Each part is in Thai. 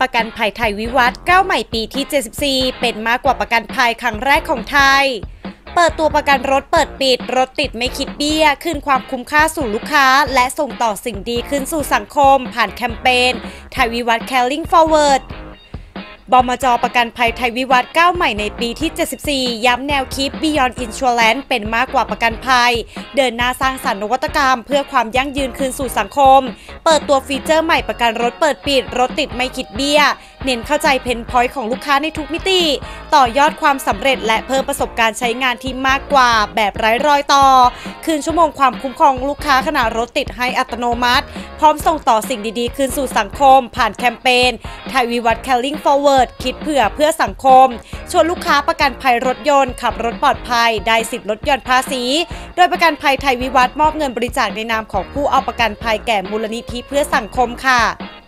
ประกันภัยไทยวิวัฒน์ก้าวใหม่ปีที่ 74เป็นมากกว่าประกันภัยครั้งแรกของไทยเปิดตัวประกันรถเปิดปิดรถติดไม่คิดเบี้ยคืนความคุ้มค่าสู่ลูกค้าและส่งต่อสิ่งดีขึ้นสู่สังคมผ่านแคมเปญไทยวิวัฒน์ Caring Forwardบมจ.ประกันภัยไทยวิวัฒน์ก้าวใหม่ในปีที่ 74ย้ำแนวคิด Beyond Insurance เป็นมากกว่าประกันภัยเดินหน้าสร้างสรรค์นวัตกรรมเพื่อความยั่งยืนคืนสู่สังคมเปิดตัวฟีเจอร์ใหม่ประกันรถเปิดปิดรถติดไม่คิดเบี้ยเน้นเข้าใจเพนพอยต์ของลูกค้าในทุกมิติต่อยอดความสำเร็จและเพิ่มประสบการณ์ใช้งานที่มากกว่าแบบไร้รอยต่อคืนชั่วโมงความคุ้มครองลูกค้าขณะรถติดให้อัตโนมัติพร้อมส่งต่อสิ่งดีๆคืนสู่สังคมผ่านแคมเปญไทยวิวัฒน์ Caring Forward คิดเพื่อสังคมชวนลูกค้าประกันภัยรถยนต์ขับรถปลอดภัยได้สิทธิ์ลดหย่อนภาษีโดยประกันภัยไทยวิวัฒน์มอบเงินบริจาคในนามของผู้เอาประกันภัยแก่มูลนิธิเพื่อสังคมค่ะ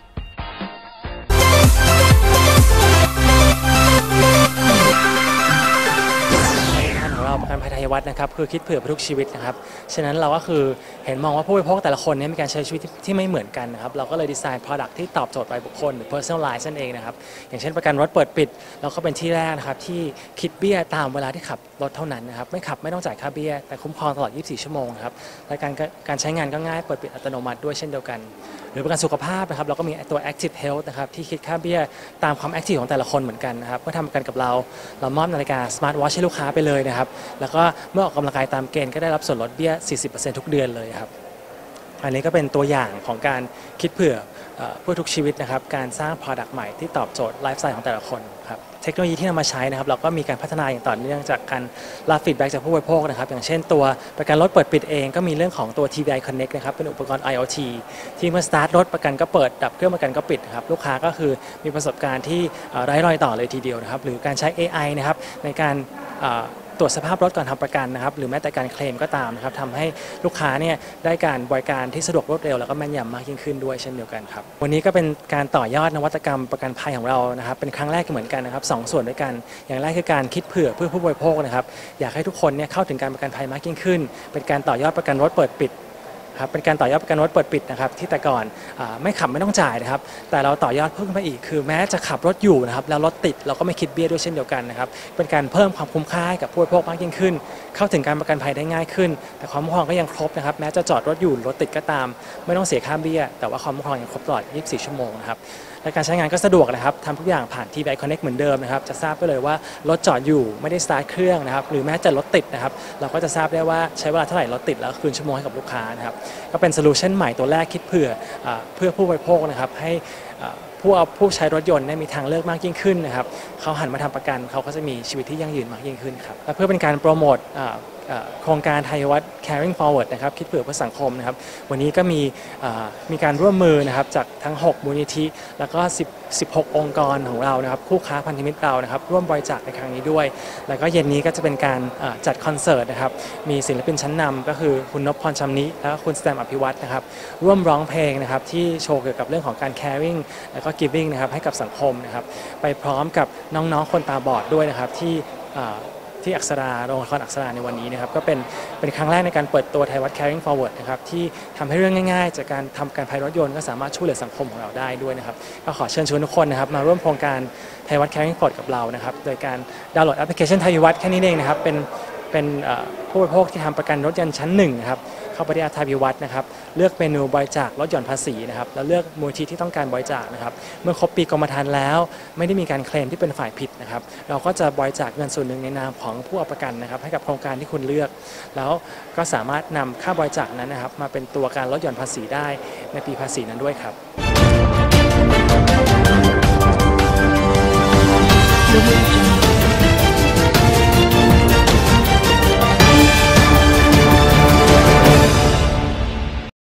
ประกันภัยไทยวัฒน์นะครับคือคิดเผื่อทุกชีวิตนะครับฉะนั้นเราก็คือเห็นมองว่าผู้บริโภคแต่ละคนเนี่ยมีการใช้ชีวิตที่ไม่เหมือนกันนะครับเราก็เลยดีไซน์ Product ที่ตอบโจทย์รายบุคคลหรือ Personalize นั่นเองนะครับอย่างเช่นประกันรถเปิดปิดเราก็เป็นที่แรกนะครับที่คิดเบี้ยตามเวลาที่ขับรถเท่านั้นนะครับไม่ขับไม่ต้องจ่ายค่าเบี้ยแต่คุ้มครองตลอด 24 ชั่วโมงนะครับและการใช้งานก็ง่ายเปิดปิดอัตโนมัติด้วยเช่นเดียวกันหรือประกันสุขภาพนะครับเราก็มีตัว Active Health นะครับที่คิดค่าเบี้ยตามความแอคทีฟของแต่ละคนเหมือนกันนะครับเมื่อทำประกันกับเรามอบนาฬิกา Smart Watch ให้ลูกค้าไปเลยนะครับแล้วก็เมื่อออกกำลังกายตามเกณฑ์ก็ได้รับส่วนลดเบี้ย 40% ทุกเดือนเลยครับอันนี้ก็เป็นตัวอย่างของการคิดเผื่อเพื่อทุกชีวิตนะครับการสร้าง Product ใหม่ที่ตอบโจทย์ไลฟ์สไตล์ของแต่ละคนครับเทคโนโลยีที่นำมาใช้นะครับเราก็มีการพัฒนาอย่างต่อเนื่องจากการรับฟีดแบ็กจากผู้บริโภคนะครับอย่างเช่นตัวประกันรถเปิดปิดเองก็มีเรื่องของตัว TVI Connect นะครับเป็นอุปกรณ์ IoT ที่เมื่อสตาร์ทรถประกันก็เปิดดับเครื่องประกันก็ปิดครับลูกค้าก็คือมีประสบการณ์ที่ไร้รอยต่อเลยทีเดียวนะครับหรือการใช้ AI นะครับในการตรวจสภาพรถก่อนทำประกันนะครับหรือแม้แต่การเคลมก็ตามนะครับทำให้ลูกค้าเนี่ยได้การบริการที่สะดวกรวดเร็วแล้วก็แม่นยำมากยิ่งขึ้นด้วยเช่นเดียวกันครับวันนี้ก็เป็นการต่อยอดนวัตกรรมประกันภัยของเรานะครับเป็นครั้งแรกเหมือนกันนะครับ2 ส่วนด้วยกันอย่างแรกคือการคิดเผื่อผู้บริโภคนะครับอยากให้ทุกคนเนี่ยเข้าถึงการประกันภัยมากยิ่งขึ้นเป็นการต่อยอดประกันรถเปิดปิดครับเป็นการต่อยอดประกันรถเปิดปิดนะครับที่แต่ก่อนไม่ขับไม่ต้องจ่ายนะครับแต่เราต่อยอดเพิ่มขึ้นไปอีกคือแม้จะขับรถอยู่นะครับแล้วรถติดเราก็ไม่คิดเบี้ยด้วยเช่นเดียวกันนะครับเป็นการเพิ่มความคุ้มค่าให้กับผู้บริโภคมากยิ่งขึ้นเข้าถึงการประกันภัยได้ง่ายขึ้นแต่ความคุ้มครองก็ยังครบนะครับแม้จะจอดรถอยู่รถติดก็ตามไม่ต้องเสียค่าเบี้ยแต่ว่าความคุ้มครองยังครบตลอด 24 ชั่วโมงนะครับและการใช้งานก็สะดวกนะครับทำทุกอย่างผ่าน TVI Connect เหมือนเดิมนะครับจะทราบไปเลยว่ารถจอดอยู่ไม่ได้สตาร์ทเครื่องนะครับหรือแม้จะรถติดนะครับเราก็จะทราบได้ว่าใช้เวลาเท่าไหร่รถติดแล้วคืนชั่วโมงให้กับลูกค้านะครับก็เป็นโซลูชันใหม่ตัวแรกคิดเผื่อผู้บริโภคนะครับให้ผู้ใช้รถยนต์ได้มีทางเลือกมากยิ่งขึ้นนะครับเขาหันมาทำประกันเขาก็จะมีชีวิตที่ยั่งยืนมากยิ่งขึ้นครับและเพื่อเป็นการโปรโมทโครงการไทยวัฒน์ Caring Forward นะครับคิดเผื่อเพื่อสังคมนะครับวันนี้ก็มีการร่วมมือนะครับจากทั้ง6มูลนิธิแล้วก็16 องค์กรของเรานะครับคู่ค้าพันธมิตรเรานะครับร่วมบริจาคในครั้งนี้ด้วยแล้วก็เย็นนี้ก็จะเป็นการจัดคอนเสิร์ตนะครับมีศิลปินชั้นนำก็คือคุณนพพรชำนิและคุณสแตมอภิวัฒน์นะครับร่วมร้องเพลงนะครับที่โชว์เกี่ยวกับเรื่องของการ caring แล้วก็ giving นะครับให้กับสังคมนะครับไปพร้อมกับน้องๆคนตาบอดด้วยนะครับที่อักษราโรงละครอักษราในวันนี้นะครับก็เป็นครั้งแรกในการเปิดตัวไทยวัฒน์ Caring Forward นะครับที่ทำให้เรื่องง่ายๆจากการทำการภัยรถยนต์ก็สามารถช่วยเหลือสังคมของเราได้ด้วยนะครับก็ขอเชิญชวนทุกคนนะครับมาร่วมโครงการไทยวัฒน์ Caring Forward กับเรานะครับโดยการดาวน์โหลดแอปพลิเคชันไทยวัฒน์แค่นี้เองนะครับเป็นผู้บริโภคที่ทำประกันรถยนต์ชั้น1นะครับเข้าไปที่แอปไทยวัฒน์นะครับเลือกเมนูบริจาคลดหย่อนภาษีนะครับแล้วเลือกมูลนิธิที่ต้องการบริจาคนะครับเมื่อครบปีกรมธรรม์แล้วไม่ได้มีการเคลมที่เป็นฝ่ายผิดนะครับเราก็จะบริจาคเงินส่วนหนึ่งในนามของผู้เอาประกันนะครับให้กับโครงการที่คุณเลือกแล้วก็สามารถนำค่าบริจาคนั้นนะครับมาเป็นตัวการลดหย่อนภาษีได้ในปีภาษีนั้นด้วยครับ